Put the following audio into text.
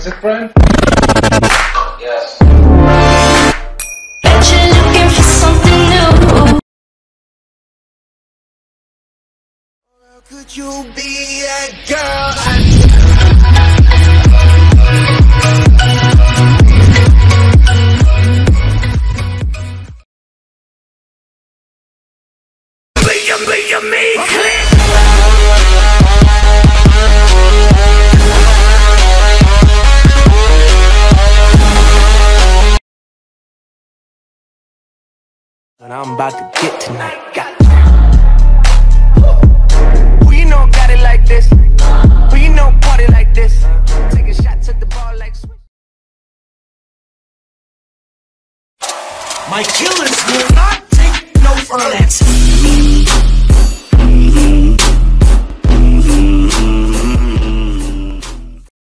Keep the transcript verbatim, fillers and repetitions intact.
That's it, Brian? Yes. Bet you're looking for something new. Could you be that girl? Play your, play your make click. And I'm about to get tonight. Got who you know got it like this? Who you know party like this? Take a shot, took the ball like switch. My killers will not take no for an answer.